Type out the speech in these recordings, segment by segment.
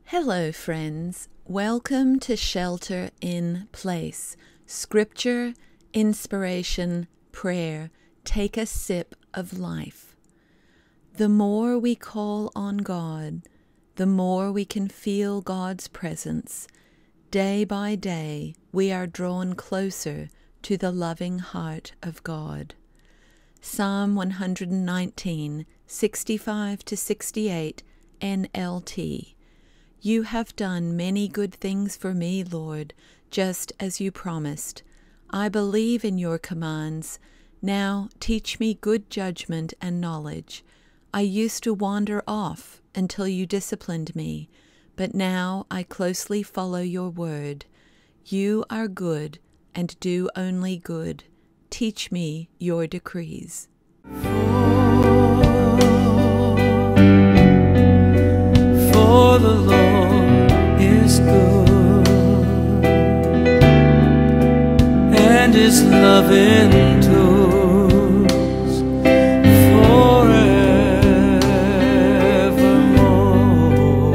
Hello, friends. Welcome to Shelter in Place. Scripture, inspiration, prayer. Take a sip of life. The more we call on God, the more we can feel God's presence. Day by day, we are drawn closer to the loving heart of God. Psalm 119, 65-68, NLT. You have done many good things for me, Lord, just as you promised. I believe in your commands. Now teach me good judgment and knowledge. I used to wander off until you disciplined me, but now I closely follow your word. You are good and do only good. Teach me your decrees. For the Lord is good, and his love endures forevermore.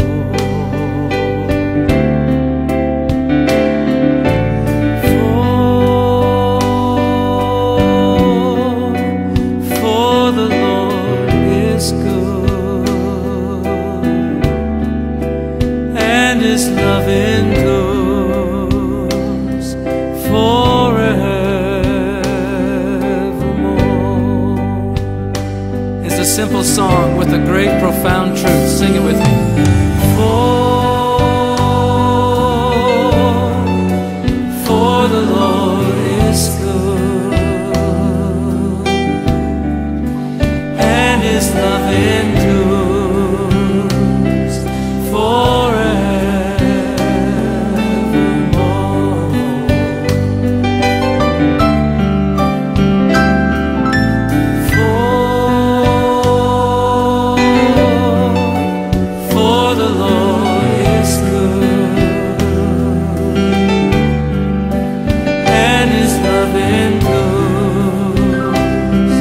For the Lord is good, and his love endures forevermore. It's a simple song with a great profound truth. Sing it with me. For the Lord is good, and his love endures forevermore. For the Lord is good, and his love endures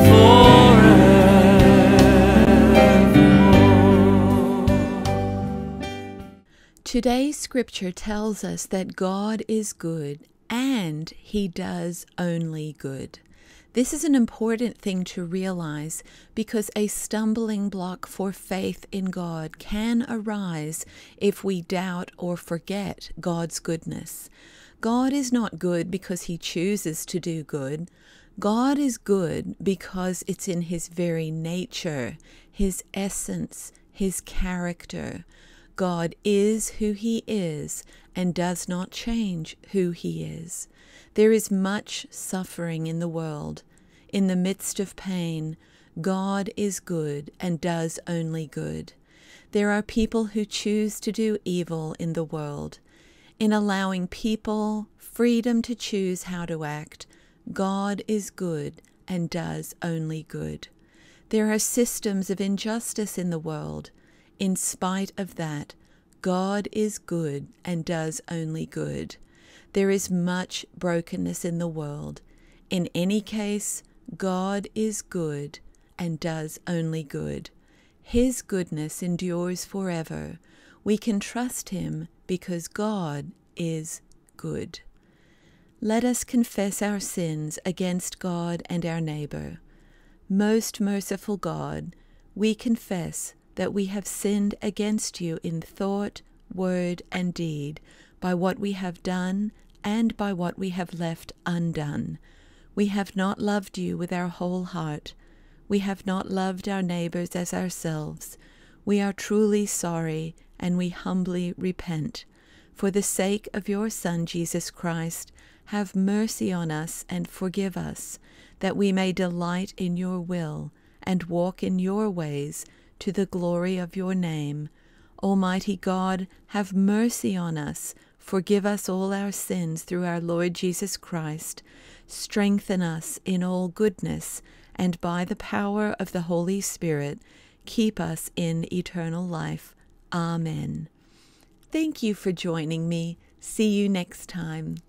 forevermore. Today's scripture tells us that God is good and he does only good. This is an important thing to realize because a stumbling block for faith in God can arise if we doubt or forget God's goodness. God is not good because he chooses to do good. God is good because it's in his very nature, his essence, his character. God is who he is and does not change who he is. There is much suffering in the world. In the midst of pain, God is good and does only good. There are people who choose to do evil in the world. In allowing people freedom to choose how to act, God is good and does only good. There are systems of injustice in the world. In spite of that, God is good and does only good. There is much brokenness in the world. In any case, God is good and does only good. His goodness endures forever. We can trust him because God is good. Let us confess our sins against God and our neighbor. Most merciful God, we confess that we have sinned against you in thought, word, and deed, by what we have done and by what we have left undone. We have not loved you with our whole heart. We have not loved our neighbors as ourselves. We are truly sorry, and we humbly repent. For the sake of your Son, Jesus Christ, have mercy on us and forgive us, that we may delight in your will and walk in your ways, to the glory of your name. Almighty God, have mercy on us. Forgive us all our sins through our Lord Jesus Christ. Strengthen us in all goodness, and by the power of the Holy Spirit, keep us in eternal life. Amen. Thank you for joining me. See you next time.